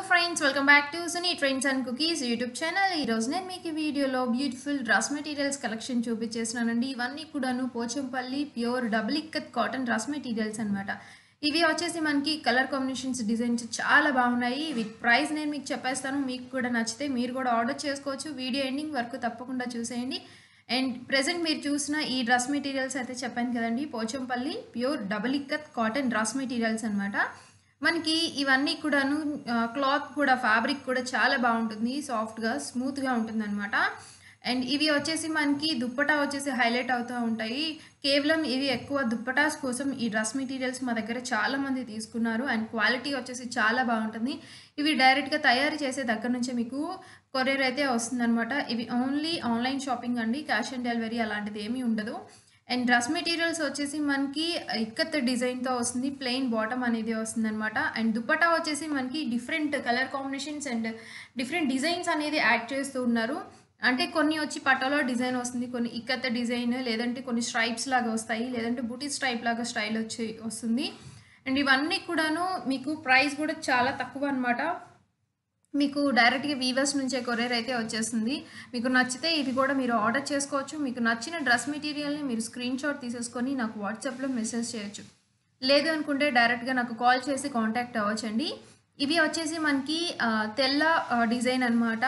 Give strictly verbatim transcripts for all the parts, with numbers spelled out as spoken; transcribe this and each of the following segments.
Friends, welcome back to Suni trends and cookies YouTube channel. ఈరోజు నేను మీకు ఈ వీడియోలో బ్యూటిఫుల్ డ్రెస్ మెటీరియల్స్ కలెక్షన్ చూపించేస్తున్నానండి. ఇవన్నీ కూడాను Pochampally pure double ikat cotton dress materials అనమాట. ఇవి వచ్చేసి మనకి కలర్ కాంబినేషన్స్ డిజైన్స్ చాలా బాగున్నాయి. విత్ ప్రైస్ నేను మీకు చెప్పేస్తాను. మీకు కూడా నచ్చితే మీరు కూడా ఆర్డర్ చేసుకోవచ్చు. వీడియో ఎండింగ్ వరకు తప్పకుండా చూసేయండి. అండ్ ప్రెజెంట్ మీరు చూసిన ఈ డ్రెస్ మెటీరియల్స్ అయితే చెప్పాను కదండి, Pochampally pure double ikat cotton dress materials అనమాట. మనకి ఇవన్నీ కూడాను క్లాత్ కూడా ఫ్యాబ్రిక్ కూడా చాలా బాగుంటుంది, సాఫ్ట్గా స్మూత్గా ఉంటుంది అనమాట. అండ్ ఇవి వచ్చేసి మనకి దుప్పటా వచ్చేసి హైలైట్ అవుతూ ఉంటాయి. కేవలం ఇవి ఎక్కువ దుప్పటాస్ కోసం ఈ డ్రెస్ మెటీరియల్స్ మా దగ్గర చాలామంది తీసుకున్నారు. అండ్ క్వాలిటీ వచ్చేసి చాలా బాగుంటుంది. ఇవి డైరెక్ట్గా తయారు చేసే దగ్గర నుంచే మీకు కొరియర్ అయితే వస్తుందన్నమాట. ఇవి ఓన్లీ ఆన్లైన్ షాపింగ్ అండి, క్యాష్ ఆన్ డెలివరీ అలాంటిది ఏమీ ఉండదు. అండ్ డ్రెస్ మెటీరియల్స్ వచ్చేసి మనకి ఇక్కత్ డిజైన్తో వస్తుంది, ప్లెయిన్ బాటమ్ అనేది వస్తుంది అనమాట. అండ్ దుపట్టా వచ్చేసి మనకి different colour combinations and different designs అనేది యాడ్ చేస్తూ ఉన్నారు. అంటే కొన్ని వచ్చి పట్టలో డిజైన్ వస్తుంది, కొన్ని ఇక్కత్ డిజైన్, లేదంటే కొన్ని స్ట్రైప్స్ లాగా వస్తాయి, లేదంటే బూటీ స్ట్రైప్ లాగా స్టైల్ వచ్చి వస్తుంది. అండ్ ఇవన్నీ కూడాను మీకు ప్రైస్ కూడా చాలా తక్కువ అనమాట. మీకు డైరెక్ట్గా వీవర్స్ నుంచే కొరియర్ అయితే వచ్చేస్తుంది. మీకు నచ్చితే ఇది కూడా మీరు ఆర్డర్ చేసుకోవచ్చు. మీకు నచ్చిన డ్రెస్ మెటీరియల్ని మీరు స్క్రీన్ షాట్ తీసేసుకొని నాకు వాట్సాప్లో మెసేజ్ చేయొచ్చు. లేదు అనుకుంటే డైరెక్ట్గా నాకు కాల్ చేసి కాంటాక్ట్ అవ్వచ్చండి. ఇవి వచ్చేసి మనకి తెల్ల డిజైన్ అనమాట.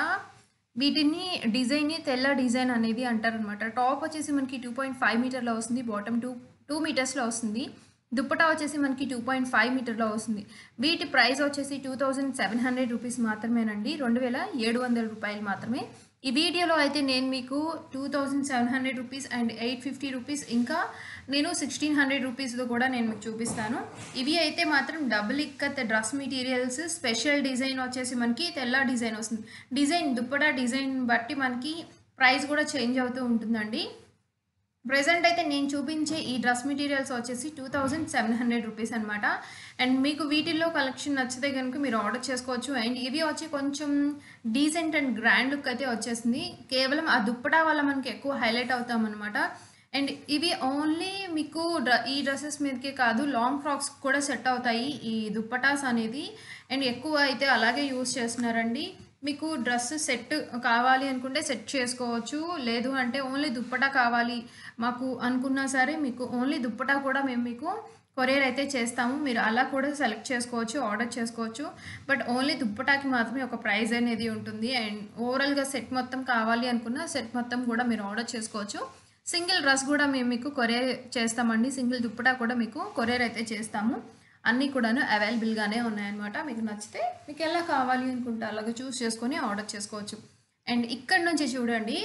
వీటిని డిజైన్ని తెల్ల డిజైన్ అనేది అంటారనమాట. టాప్ వచ్చేసి మనకి టూ పాయింట్ ఫైవ్ మీటర్లో వస్తుంది, బాటమ్ టూ టూ మీటర్స్లో వస్తుంది. దుప్పటా వచ్చేసి మనకి టూ పాయింట్ ఫైవ్ మీటర్లో వస్తుంది. వీటి ప్రైస్ వచ్చేసి two thousand seven hundred rupees మాత్రమేనండి, రెండు వేల ఏడు వందల రూపాయలు మాత్రమే. ఈ వీడియోలో అయితే నేను మీకు two thousand seven hundred rupees and eight fifty rupees ఇంకా నేను సిక్స్టీన్ హండ్రెడ్ రూపీస్లో కూడా నేను మీకు చూపిస్తాను. ఇవి అయితే మాత్రం double ikat dress materials. Special design వచ్చేసి మనకి తెల్ల డిజైన్ వస్తుంది. డిజైన్ దుప్పటా డిజైన్ బట్టి మనకి ప్రైస్ కూడా చేంజ్ అవుతూ ఉంటుందండి. ప్రెజెంట్ అయితే నేను చూపించే ఈ డ్రెస్ మెటీరియల్స్ వచ్చేసి two thousand seven hundred rupees అనమాట. అండ్ మీకు వీటిల్లో కలెక్షన్ నచ్చితే కనుక మీరు ఆర్డర్ చేసుకోవచ్చు. అండ్ ఇవి వచ్చి కొంచెం డీసెంట్ అండ్ గ్రాండ్ లుక్ అయితే వచ్చేసింది. కేవలం ఆ దుప్పటా వల్ల మనకి ఎక్కువ హైలైట్ అవుతామన్నమాట. అండ్ ఇవి ఓన్లీ మీకు డ్ర ఈ డ్రెస్సెస్ మీదకే కాదు, లాంగ్ ఫ్రాక్స్ కూడా సెట్ అవుతాయి ఈ దుప్పటాస్ అనేది. అండ్ ఎక్కువ అయితే అలాగే యూజ్ చేస్తున్నారండి. మీకు డ్రెస్ సెట్ కావాలి అనుకుంటే సెట్ చేసుకోవచ్చు. లేదు అంటే ఓన్లీ దుప్పటా కావాలి మాకు అనుకున్నా సరే మీకు ఓన్లీ దుప్పటా కూడా మేము మీకు కొరియర్ అయితే చేస్తాము. మీరు అలా కూడా సెలెక్ట్ చేసుకోవచ్చు, ఆర్డర్ చేసుకోవచ్చు. బట్ ఓన్లీ దుప్పటాకి మాత్రమే ఒక ప్రైస్ అనేది ఉంటుంది. అండ్ ఓవరాల్గా సెట్ మొత్తం కావాలి అనుకున్న సెట్ మొత్తం కూడా మీరు ఆర్డర్ చేసుకోవచ్చు. సింగిల్ డ్రెస్ కూడా మేము మీకు కొరియర్ చేస్తామండి. సింగిల్ దుప్పటా కూడా మీకు కొరియర్ అయితే చేస్తాము. అన్నీ కూడాను అవైలబుల్గానే ఉన్నాయన్నమాట. మీకు నచ్చితే మీకు ఎలా కావాలి అనుకుంటే అలాగే చూస్ చేసుకొని ఆర్డర్ చేసుకోవచ్చు. అండ్ ఇక్కడ నుంచి చూడండి,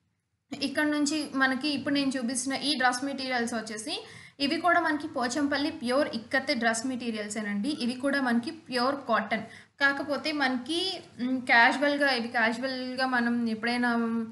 ఇక్కడ నుంచి మనకి ఇప్పుడు నేను చూపిస్తున్న ఈ డ్రెస్ మెటీరియల్స్ వచ్చేసి ఇవి కూడా మనకి పోచంపల్లి ప్యూర్ ఇక్కత్ డ్రెస్ మెటీరియల్సేనండి. ఇవి కూడా మనకి ప్యూర్ కాటన్. కాకపోతే మనకి క్యాజువల్గా ఇవి క్యాజువల్గా మనం ఎప్పుడైనా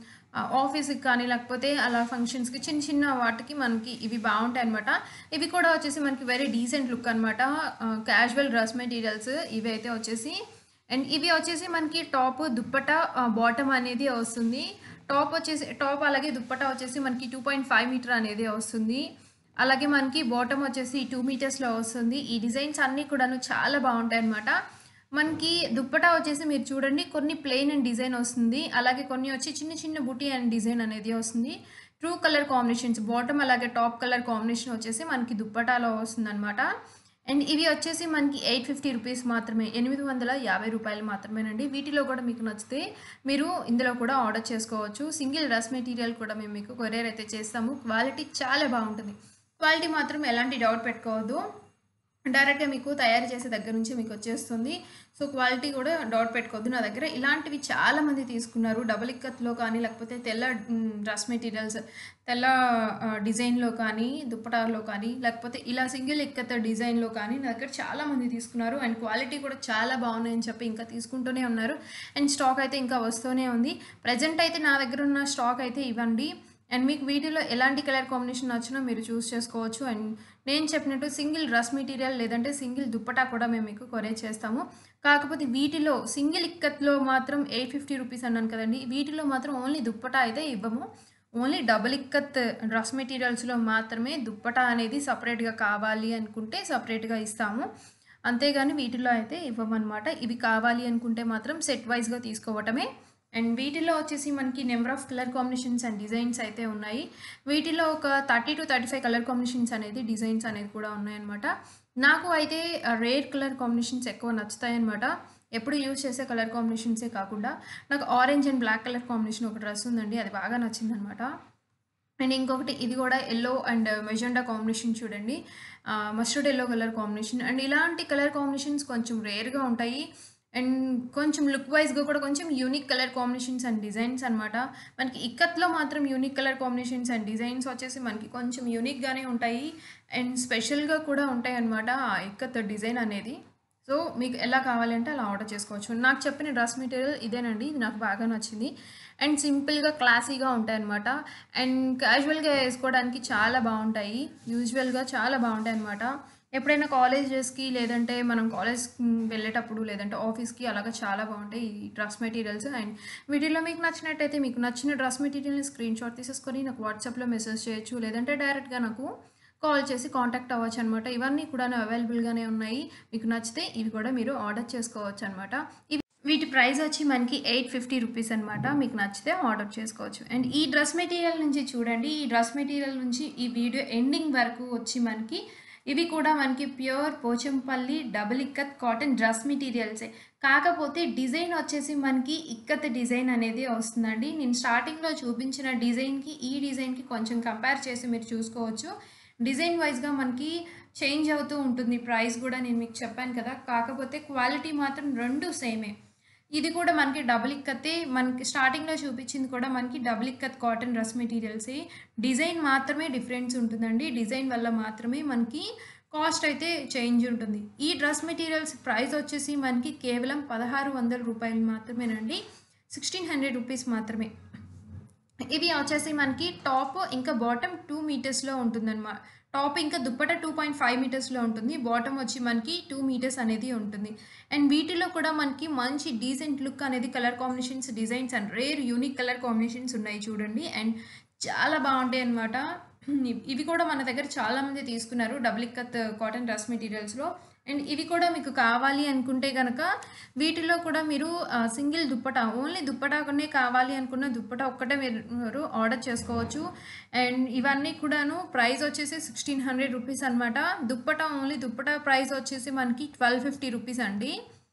ఆఫీస్కి కానీ లేకపోతే అలా ఫంక్షన్స్కి చిన్న చిన్న వాటికి మనకి ఇవి బాగుంటాయి అనమాట. ఇవి కూడా వచ్చేసి మనకి వెరీ డీసెంట్ లుక్ అనమాట. క్యాజువల్ డ్రెస్ మెటీరియల్స్ ఇవి అయితే వచ్చేసి. అండ్ ఇవి వచ్చేసి మనకి టాప్ దుప్పటా బాటమ్ అనేది వస్తుంది. టాప్ వచ్చేసి టాప్ అలాగే దుప్పటా వచ్చేసి మనకి టూ పాయింట్ ఫైవ్ మీటర్ అనేది వస్తుంది. అలాగే మనకి బాటమ్ వచ్చేసి టూ మీటర్స్లో వస్తుంది. ఈ డిజైన్స్ అన్నీ కూడాను చాలా బాగుంటాయి అనమాట. మనకి దుప్పటా వచ్చేసి మీరు చూడండి, కొన్ని ప్లెయిన్ అండ్ డిజైన్ వస్తుంది, అలాగే కొన్ని వచ్చి చిన్న చిన్న బుటీ అండ్ డిజైన్ అనేది వస్తుంది. ట్రూ కలర్ కాంబినేషన్స్ బాటమ్ అలాగే టాప్ కలర్ కాంబినేషన్ వచ్చేసి మనకి దుప్పటాలో వస్తుంది అనమాట. అండ్ ఇవి వచ్చేసి మనకి ఎయిట్ ఫిఫ్టీ రూపీస్ మాత్రమే, ఎనిమిది వందల యాభై రూపాయలు మాత్రమేనండి. వీటిలో కూడా మీకు నచ్చితే మీరు ఇందులో కూడా ఆర్డర్ చేసుకోవచ్చు. సింగిల్ డ్రెస్ మెటీరియల్ కూడా మేము మీకు కొరియర్ అయితే చేస్తాము. క్వాలిటీ చాలా బాగుంటుంది. క్వాలిటీ మాత్రం ఎలాంటి డౌట్ పెట్టుకోవద్దు, డైరెక్ట్గా మీకు తయారు చేసే దగ్గర నుంచి మీకు వచ్చేస్తుంది. సో క్వాలిటీ కూడా డౌట్ పెట్టుకోవద్దు. నా దగ్గర ఇలాంటివి చాలామంది తీసుకున్నారు, డబుల్ ఇక్కత్లో కానీ లేకపోతే తెల్ల డ్రెస్ మెటీరియల్స్ తెల్ల డిజైన్లో కానీ దుప్పటాలో కానీ లేకపోతే ఇలా సింగిల్ ఇక్కత్ డిజైన్లో కానీ నా దగ్గర చాలామంది తీసుకున్నారు. అండ్ క్వాలిటీ కూడా చాలా బాగున్నాయని చెప్పి ఇంకా తీసుకుంటూనే ఉన్నారు. అండ్ స్టాక్ అయితే ఇంకా వస్తూనే ఉంది. ప్రజెంట్ అయితే నా దగ్గర ఉన్న స్టాక్ అయితే ఇవ్వండి. అండ్ మీకు వీటిలో ఎలాంటి కలర్ కాంబినేషన్ నచ్చినా మీరు చూస్ చేసుకోవచ్చు. అండ్ నేను చెప్పినట్టు సింగిల్ డ్రెస్ మెటీరియల్ లేదంటే సింగిల్ దుప్పటా కూడా మేము మీకు కొరియర్ చేస్తాము. కాకపోతే వీటిలో సింగిల్ ఇక్కత్లో మాత్రం ఎయిట్ ఫిఫ్టీ రూపీస్ అన్నాను కదండి, వీటిలో మాత్రం ఓన్లీ దుప్పటా అయితే ఇవ్వము. ఓన్లీ డబుల్ ఇక్కత్ డ్రెస్ మెటీరియల్స్లో మాత్రమే దుప్పటా అనేది సపరేట్గా కావాలి అనుకుంటే సపరేట్గా ఇస్తాము. అంతేగాని వీటిలో అయితే ఇవ్వమన్నమాట. ఇవి కావాలి అనుకుంటే మాత్రం సెట్ వైస్‌గా తీసుకోవటమే. అండ్ వీటిలో వచ్చేసి మనకి number of colour combinations and designs అయితే ఉన్నాయి. వీటిలో ఒక thirty to thirty five colour combinations అనేది డిజైన్స్ అనేది కూడా ఉన్నాయన్నమాట. నాకు అయితే రేర్ కలర్ కాంబినేషన్స్ ఎక్కువ నచ్చుతాయన్నమాట. ఎప్పుడు యూజ్ చేసే కలర్ కాంబినేషన్సే కాకుండా నాకు orange and black colour combination ఒక డ్రెస్ ఉందండి. అది బాగా నచ్చిందనమాట. అండ్ ఇంకొకటి ఇది కూడా యెల్లో అండ్ మెజెండా కాంబినేషన్ చూడండి. Ah, mustard yellow colour combination. And ఇలాంటి కలర్ కాంబినేషన్స్ కొంచెం రేర్‌గా ఉంటాయి. అండ్ కొంచెం లుక్ వైస్‌గా కూడా కొంచెం unique colour combinations and designs అనమాట. మనకి ఇక్కత్‌లో మాత్రం unique colour combinations and designs వచ్చేసి మనకి కొంచెం యూనిక్‌గానే ఉంటాయి. అండ్ స్పెషల్‌గా కూడా ఉంటాయన్నమాట ఆ ఇక్కత్ డిజైన్ అనేది. సో, మీకు ఎలా కావాలంటే అలా ఆర్డర్ చేసుకోవచ్చు. నాకు చెప్పిన డ్రెస్ మెటీరియల్ ఇదేనండి. ఇది నాకు బాగా నచ్చింది. అండ్ సింపుల్‌గా, క్లాసీగా ఉంటాయన్నమాట. అండ్ క్యాజువల్‌గా ఏసుకోవడానికి చాలా బావుంటాయి. యూజువల్‌గా చాలా బావుంటాయన్నమాట. ఎప్పుడైనా కాలేజెస్‌కి లేదంటే మనం కాలేజ్‌కి వెళ్ళేటప్పుడు లేదంటే ఆఫీస్‌కి అలాగా చాలా బావుంటాయి ఈ డ్రెస్ మెటీరియల్స్. అండ్ వీటిలో మీకు నచ్చినట్టయితే మీకు నచ్చిన డ్రెస్ మెటీరియల్‌ని స్క్రీన్‌షాట్ తీసేసుకొని నాకు వాట్సాప్‌లో మెసేజ్ చేయొచ్చు. లేదంటే డైరెక్ట్‌గా నాకు కాల్ చేసి కాంటాక్ట్ అవ్వచ్చనమాట. ఇవన్నీ కూడాను అవైలబుల్‌గానే ఉన్నాయి. మీకు నచ్చితే ఇవి కూడా మీరు ఆర్డర్ చేసుకోవచ్చనమాట. ఇవి వీటి ప్రైస్ వచ్చి మనకి ఎయిట్ ఫిఫ్టీ రూపీస్ అనమాట. మీకు నచ్చితే ఆర్డర్ చేసుకోవచ్చు. అండ్ ఈ డ్రెస్ మెటీరియల్ నుంచి చూడండి. ఈ డ్రెస్ మెటీరియల్ నుంచి ఈ వీడియో ఎండింగ్ వరకు వచ్చి మనకి ఇవి కూడా మనకి pure Pochampally double ikat cotton dress మెటీరియల్సే. కాకపోతే డిజైన్ వచ్చేసి మనకి ఇక్కత్ డిజైన్ అనేది వస్తుందండి. నేను స్టార్టింగ్‌లో చూపించిన డిజైన్‌కి ఈ డిజైన్‌కి కొంచెం కంపేర్ చేసి మీరు చూసుకోవచ్చు. డిజైన్ వైస్‌గా మనకి చేంజ్ అవుతూ ఉంటుంది. ప్రైస్ కూడా నేను మీకు చెప్పాను కదా! కాకపోతే క్వాలిటీ మాత్రం రెండు సేమే. ఇది కూడా మనకి డబుల్ ఇక్కతే. మనకి స్టార్టింగ్‌లో చూపించింది కూడా మనకి డబుల్ ఇక్కత్ కాటన్ డ్రెస్ మెటీరియల్సే. డిజైన్ మాత్రమే డిఫరెన్స్ ఉంటుందండి. డిజైన్ వల్ల మాత్రమే మనకి కాస్ట్ అయితే చేంజ్ ఉంటుంది. ఈ డ్రెస్ మెటీరియల్స్ ప్రైస్ వచ్చేసి మనకి కేవలం పదహారు వందల రూపాయలు మాత్రమేనండి. పదహారు వందల రూపీస్ మాత్రమే. ఇవి వచ్చేసి మనకి టాప్ ఇంకా బాటమ్ టూ మీటర్స్‌లో ఉంటుందన్నమాట. టాప్ ఇంకా దుప్పట టూ పాయింట్ ఫైవ్ మీటర్స్‌లో ఉంటుంది. బాటమ్ వచ్చి మనకి టూ మీటర్స్ అనేది ఉంటుంది. అండ్ వీటిలో కూడా మనకి మంచి డీసెంట్ లుక్ అనేది colour combinations, designs and rare unique colour combinations ఉన్నాయి చూడండి. అండ్ చాలా బావుంటాయన్నమాట. ఇవి కూడా మన దగ్గర చాలామంది తీసుకున్నారు డబుల్ ఇక్కత్ కాటన్ డ్రెస్ మెటీరియల్స్‌లో. అండ్ ఇవి కూడా మీకు కావాలి అనుకుంటే గనక వీటిలో కూడా మీరు ఆహ్, సింగిల్ దుప్పటా ఓన్లీ దుప్పటానే కావాలి అనుకున్న దుప్పటా ఒక్కటే మీరు ఆర్డర్ చేసుకోవచ్చు. అండ్ ఇవన్నీ కూడాను ప్రైస్ వచ్చేసి పదహారు వందల రూపీస్ అనమాట. దుప్పటా ఓన్లీ దుప్పటా ప్రైస్ వచ్చేసి మనకి పన్నెండు వందల యాభై రూపీస్ అండి.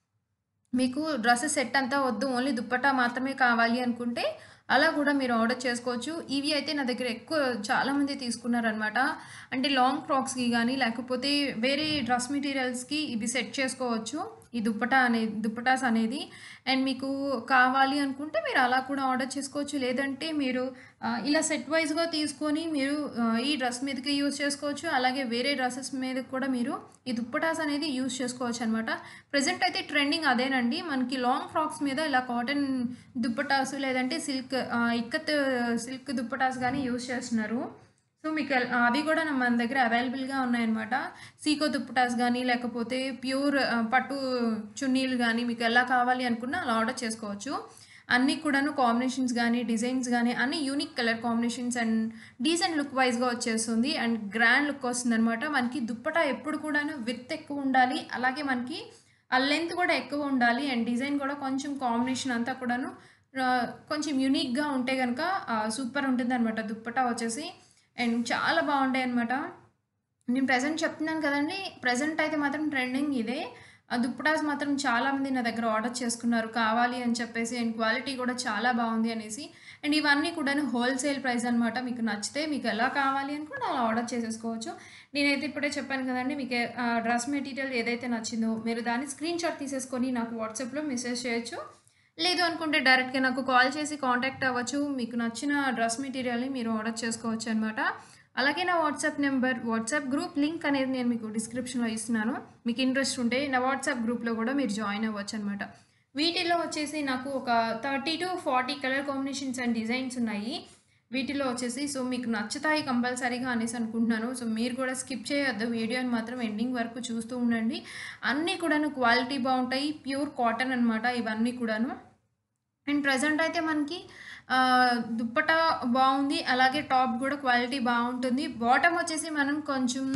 మీకు డ్రెస్ సెట్ అంతా వద్దు. ఓన్లీ దుప్పటా మాత్రమే కావాలి అనుకుంటే అలా కూడా మీరు ఆర్డర్ చేసుకోవచ్చు. ఇవి అయితే నా దగ్గర ఎక్కువ చాలామంది తీసుకున్నారనమాట. అంటే లాంగ్ ఫ్రాక్స్‌కి గానీ, లేకపోతే వేరే డ్రెస్ మెటీరియల్స్‌కి ఇవి సెట్ చేసుకోవచ్చు. ఈ దుప్పటా అనేది దుప్పటాస్ అనేది. అండ్ మీకు కావాలి అనుకుంటే మీరు అలా కూడా ఆర్డర్ చేసుకోవచ్చు. లేదంటే మీరు ఆహ్, ఇలా సెట్ వైస్‌గా తీసుకొని మీరు ఆహ్, ఈ డ్రెస్ మీదకి యూజ్ చేసుకోవచ్చు. అలాగే వేరే డ్రెసెస్ మీదకి కూడా మీరు ఈ దుప్పటాస్ అనేది యూజ్ చేసుకోవచ్చనమాట. ప్రెజెంట్ అయితే ట్రెండింగ్ అదేనండి. మనకి లాంగ్ ఫ్రాక్స్ మీద ఇలా కాటన్ దుప్పటాస్ లేదంటే సిల్క్ ఆహ్, ఇక్కత్ సిల్క్ దుప్పటాస్ గానీ యూజ్ చేస్తున్నారు. సో, మీకు ఎల్ అవి కూడా న మన దగ్గర అవైలబుల్‌గా ఉన్నాయన్నమాట. సీకో దుప్పటాస్ గానీ, లేకపోతే ప్యూర్ ఆహ్, పట్టు చున్నీలు గానీ, మీకు ఎలా కావాలి అనుకున్నా అలా ఆర్డర్ చేసుకోవచ్చు. అన్నీ కూడాను కాంబినేషన్స్ గానీ, డిజైన్స్ గానీ అన్నీ unique colour combinations and decent look వైస్‌గా వచ్చేస్తుంది. అండ్ గ్రాండ్ లుక్ వస్తుందనమాట. మనకి దుప్పటా ఎప్పుడు కూడాను విడ్త్ ఎక్కువ ఉండాలి. అలాగే మనకి ఆ లెంత్ కూడా ఎక్కువ ఉండాలి. అండ్ డిజైన్ కూడా కొంచెం కాంబినేషన్ అంతా కూడాను ఆహ్, కొంచెం యూనిక్‌గా ఉంటే గనక ఆహ్, సూపర్ ఉంటుందనమాట దుప్పటా వచ్చేసి. అండ్ చాలా బావుంటాయన్నమాట. నేను ప్రెజెంట్ చెప్తున్నాను కదండీ! ప్రెజెంట్ అయితే మాత్రం ట్రెండింగ్ ఇదే. ఆ దుప్పటాస్ మాత్రం చాలామంది నా దగ్గర ఆర్డర్ చేసుకున్నారు. కావాలి అని చెప్పేసి అండ్ క్వాలిటీ కూడా చాలా బావుంది అనేసి. అండ్ ఇవన్నీ కూడాను హోల్‌సేల్ ప్రైస్ అనమాట. మీకు నచ్చితే మీకు ఎలా కావాలి అనుకుంటే అలా ఆర్డర్ చేసేసుకోవచ్చు. నేనైతే ఇప్పుడే చెప్పాను కదండీ! మీకు ఆహ్, డ్రెస్ మెటీరియల్ ఏదైతే నచ్చిందో మీరు దాన్ని స్క్రీన్‌షాట్ తీసేసుకొని నాకు వాట్సాప్‌లో మెసేజ్ చేయొచ్చు. లేదు అనుకుంటే డైరెక్ట్‌గా నాకు కాల్ చేసి కాంటాక్ట్ అవ్వచ్చు. మీకు నచ్చిన డ్రెస్ మెటీరియల్‌ని మీరు ఆర్డర్ చేసుకోవచ్చనమాట. అలాగే నా WhatsApp number, WhatsApp group link అనేది నేను మీకు డిస్క్రిప్షన్‌లో ఇస్తున్నాను. మీకు ఇంట్రెస్ట్ ఉంటే నా వాట్సాప్ గ్రూప్‌లో కూడా మీరు జాయిన్ అవ్వచ్చనమాట. వీటిలో వచ్చేసి నాకు ఒక thirty to forty colour combinations and designs ఉన్నాయి. వీటిలో వచ్చేసి సో, మీకు నచ్చుతాయి కంపల్సరీగా అనేసి అనుకుంటున్నాను. సో, మీరు కూడా స్కిప్ చేయొద్దు. వీడియోని మాత్రం ఎండింగ్ వరకు చూస్తూ ఉండండి. అన్నీ కూడాను క్వాలిటీ బావుంటాయి. ప్యూర్ కాటన్ అనమాట ఇవన్నీ కూడాను. అండ్ ప్రెజెంట్ అయితే మనకి ఆహ్, దుప్పటా బావుంది. అలాగే టాప్ గూడా క్వాలిటీ బావుంటుంది. బాటమ్ వచ్చేసి మనం కొంచెం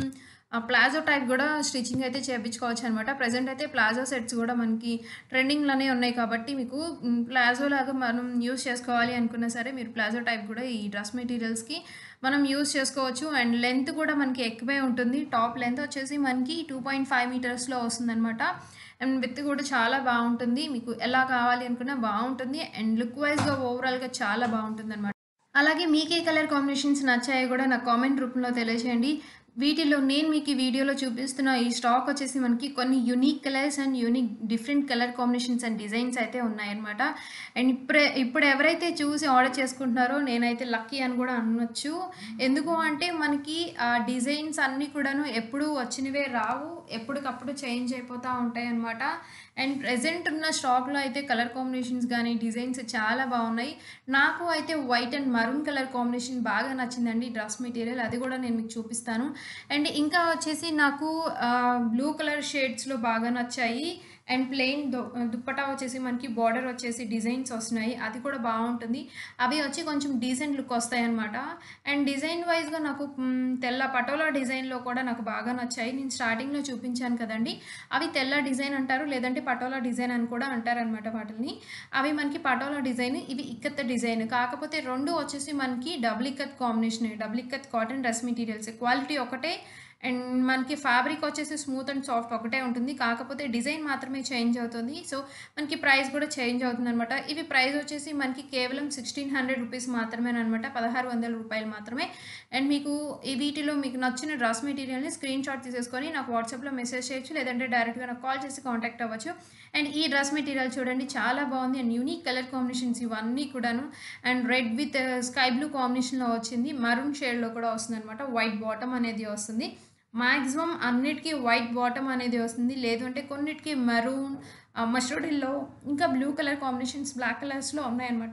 ఆ ప్లాజో టైప్ గూడా స్టిచ్చింగ్ అయితే చేపించుకోవచ్చనమాట. ప్రెజెంట్ అయితే ప్లాజో సెట్స్ గూడా మనకి ట్రెండింగ్‌లోనే ఉన్నాయి కాబట్టి మీకు హ్మ్, ప్లాజో లాగా మనం యూజ్ చేసుకోవాలి అనుకున్నా సరే మీరు ప్లాజో టైప్ గూడా ఈ డ్రెస్ మెటీరియల్స్‌కి మనం యూజ్ చేసుకోవచ్చు. అండ్ లెంత్ కూడా మనకి ఎక్కువే ఉంటుంది. టాప్ లెంత్ వచ్చేసి మనకి రెండు పాయింట్ ఐదు మీటర్స్‌లో వస్తుందనమాట. అండ్ విత్ కూడా చాలా బావుంటుంది. మీకు ఎలా కావాలి అనుకున్నా బావుంటుంది. అండ్ లుక్ వైస్‌గా ఓవరాల్‌గా చాలా బావుంటుందనమాట. అలాగే మీకే కలర్ కాంబినేషన్స్ నచ్చాయో గూడా నాకు కామెంట్ రూపంలో తెలియజేయండి. వీటిలో నేను మీకు ఈ వీడియోలో చూపిస్తున్న ఈ స్టాక్ వచ్చేసి మనకి కొన్ని unique colours and unique different colour combinations and designs అయితే ఉన్నాయన్నమాట. అండ్ ఇప్పుడే ఇప్పుడు ఎవరైతే చూసి ఆర్డర్ చేసుకుంటున్నారో నేనైతే లక్కీ అని గూడా అనొచ్చు. ఎందుకు అంటే మనకి ఆ డిజైన్స్ అన్నీ కూడాను ఎప్పుడూ వచ్చినవే రావు. ఎప్పటికప్పుడు చేంజ్ అయిపోతా ఉంటాయన్నమాట. అండ్ ప్రెజెంట్ ఉన్న స్టాక్‌లో అయితే కలర్ కాంబినేషన్స్ గానీ, డిజైన్స్ చాలా బావున్నాయి. నాకు అయితే white and maroon colour combination బాగా నచ్చిందండి డ్రెస్ మెటీరియల్. అది గూడా నేను మీకు చూపిస్తాను. అండ్ ఇంకా వచ్చేసి నాకు ఆహ్, బ్లూ కలర్ షేడ్స్‌లో బాగా నచ్చాయి. అండ్ ప్లెయిన్ దు దుప్పటా వచ్చేసి మనకి బార్డర్ వచ్చేసి డిజైన్స్ వస్తున్నాయి. అది కూడా బావుంటుంది. అవి వచ్చి కొంచెం డీసెంట్ లుక్ వస్తాయన్నమాట. అండ్ డిజైన్ వైస్‌గా నాకు హ్మ్, తెల్ల పటోలా డిజైన్‌లో కూడా నాకు బాగా నచ్చాయి. నేను స్టార్టింగ్‌లో చూపించాను కదండీ! అవి తెల్ల డిజైన్ అంటారు. లేదంటే పటోలా డిజైన్ అని కూడా అంటారనమాట వాటిల్ని. అవి మనకి పటోలా డిజైన్, ఇవి ఇక్కత్ డిజైన్. కాకపోతే రెండు వచ్చేసి మనకి డబుల్ ఇక్కత్ కాంబినేషనే. Double ikat cotton dress materials. Quality ఒకటే. అండ్ మనకి ఫ్యాబ్రిక్ వచ్చేసి స్మూత్ అండ్ సాఫ్ట్ ఒకటే ఉంటుంది. కాకపోతే డిజైన్ మాత్రమే చేంజ్ అవుతుంది. సో, మనకి ప్రైస్ కూడా చేంజ్ అవుతుందనమాట. ఇవి ప్రైస్ వచ్చేసి మనకి కేవలం పదిహేను వందల రూపీస్ మాత్రమేననమాట. పదహారు వందల రూపాయలు మాత్రమే. అండ్ మీకు ఈ వీటిలో మీకు నచ్చిన డ్రెస్ మెటీరియల్‌ని స్క్రీన్‌షాట్ తీసేసుకొని నాకు వాట్సాప్‌లో మెసేజ్ చేయొచ్చు. లేదంటే డైరెక్ట్‌గా నాకు కాల్ చేసి కాంటాక్ట్ అవ్వచ్చు. అండ్ ఈ డ్రెస్ మెటీరియల్ చూడండి చాలా బావుంది. అండ్ యూనిక్ కలర్ కాంబినేషన్స్ ఇవన్నీ కూడాను. And red with sky blue కాంబినేషన్‌లో వచ్చింది. మరూన్ షేడ్‌లో కూడా వస్తుందనమాట. వైట్ బాటమ్ అనేది వస్తుంది. మాక్సిమం అన్నిటికి వైట్ బాటమ్ అనేది వస్తుంది. లేదు అంటే కొన్నిటికి మెరూన్, ఆహ్, మస్టర్డ్ యెల్లో ఇంకా బ్లూ కలర్ కాంబినేషన్స్ బ్లాక్ కలర్స్‌లో ఉన్నాయన్నమాట.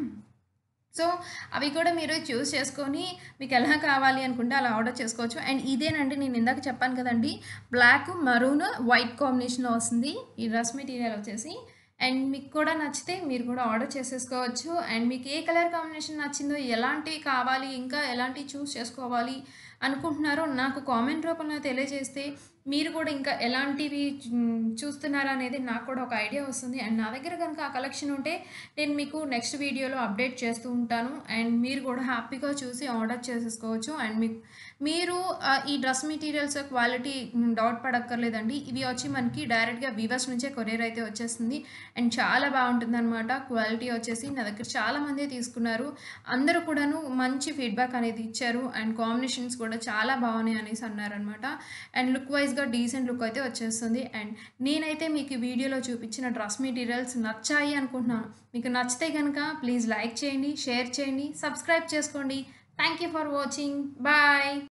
సో, అవి కూడా మీరు చూజ్ చేసుకొని మీకెలా కావాలి అనుకుంటే అలా ఆర్డర్ చేసుకోవచ్చు. అండ్ ఇదేనండి నేను ఇందాక చెప్పాను కదండీ! బ్లాక్, మరూన్, వైట్ కాంబినేషన్‌లో వస్తుంది. ఈ డ్రెస్ మెటీరియల్ వచ్చేసి. అండ్ మీకు కూడా నచ్చితే మీరు కూడా ఆర్డర్ చేసేసుకోవచ్చు. అండ్ మీకు ఏ కలర్ కాంబినేషన్ నచ్చిందో, ఎలాంటివి కావాలి, ఇంకా ఎలాంటివి చూజ్ చేసుకోవాలి అనుకుంటున్నారో నాకు కామెంట్ రూపంలో తెలియజేస్తే మీరు కూడా ఇంకా ఎలాంటివి హ్మ్, చూస్తున్నారనేది నాకు కూడా ఒక ఐడియా వస్తుంది. అండ్ నా దగ్గర గనుక ఆ కలెక్షన్ ఉంటే నేను మీకు నెక్స్ట్ వీడియోలో అప్డేట్ చేస్తూ ఉంటాను. అండ్ మీరు కూడా హ్యాపీగా చూసి ఆర్డర్ చేసేసుకోవచ్చు. అండ్ మీకు మీరు ఆహ్, ఈ dress materials quality hmm, doubt పడక్కర్లేదండి. ఇవి వచ్చి మనకి డైరెక్ట్‌గా వీవర్స్ నుంచే కొరియర్ అయితే వచ్చేస్తుంది. అండ్ చాలా బావుంటుందనమాట. క్వాలిటీ వచ్చేసి నా దగ్గర చాలామందే తీసుకున్నారు. అందరూ కూడాను మంచి ఫీడ్‌బ్యాక్ అనేది ఇచ్చారు. అండ్ కాంబినేషన్స్ కూడా చాలా బావున్నాయి అనేసి అన్నారనమాట. అండ్ లుక్ వైస్‌గా డీసెంట్ లుక్ అయితే వచ్చేస్తుంది. అండ్ నేనైతే మీకు ఈ వీడియోలో చూపించిన డ్రెస్ మెటీరియల్స్ నచ్చాయి అనుకుంటున్నాను. మీకు నచ్చితే గనక ప్లీజ్ లైక్ చేయండి, షేర్ చేయండి, సబ్స్క్రైబ్ చేసుకోండి. Thank you for watching. Bye.